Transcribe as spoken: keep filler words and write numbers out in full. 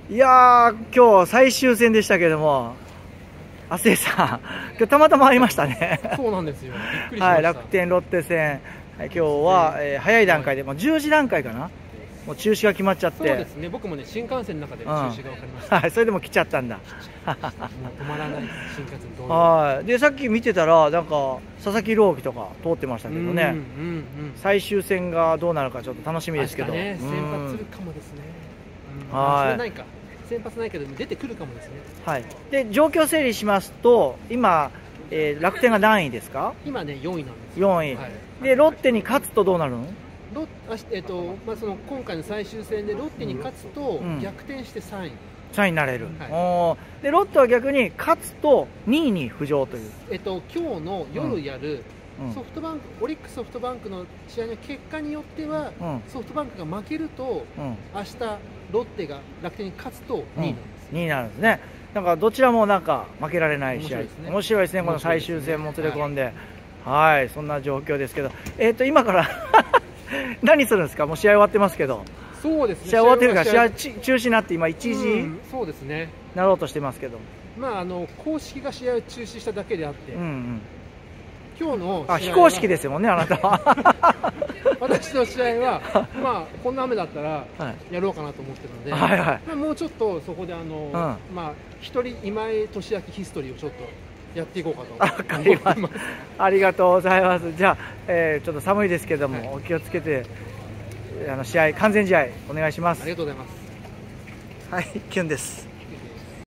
いやー、今日最終戦でしたけども、亜生さん、今日たまたま会いましたね。 そうなんですよ。びっくりしました。 はい、楽天ロッテ戦、はい、今日は、えー、早い段階で、もうじゅうじ段階かな、もう中止が決まっちゃって、 そうですね、僕もね、新幹線の中で中止が分かりました。 うん、はい、それでも来ちゃったんだ。もう止まらない新幹線どうはい、で、さっき見てたら、なんか佐々木朗希とか通ってましたけどね、うんうんうん、最終戦がどうなるか、ちょっと楽しみですけど、 ね、先発するかもですね。うん、はい、それないか。先発ないけど出てくるかもですね。 はい。で状況整理しますと、今、えー、楽天が何位ですか？ 今ねよんいなんです。 よんい。はい、でロッテに勝つとどうなるの？ ロあえっ、ー、とまあその今回の最終戦でロッテに勝つと逆転してさんい。 さんいになれる。はい、おでロッテは逆に勝つとにいに浮上という。 えっ、ー、と今日の夜やる、うん、ソフトバンク、オリックスソフトバンクの試合の結果によっては、うん、ソフトバンクが負けると、うん、明日ロッテが楽天に勝つとにいなんです、うん、にいなんですね。なんかどちらもなんか負けられない試合、面白いですね、この最終戦もつれ込んで、はい、はい、そんな状況ですけど、えっ、ー、と今から何するんですか？もう試合終わってますけど。そうですね。試合終わってるから試合中止になって今いちじ、うん、そうですね。なろうとしてますけど。まああの公式が試合を中止しただけであって。うんうん、今日のあ非公式ですもんね、あなたは。私の試合は、まあ、こんな雨だったらやろうかなと思ってるので、はいはい、まあ、もうちょっとそこであの、うん、まあ、一人今井俊明ヒストリーをちょっとやっていこうかと思います。ありがとうございます。じゃあ、えー、ちょっと寒いですけども、はい、お気をつけて、あの試合、完全試合お願いします。ありがとうございます。はい、キュンです。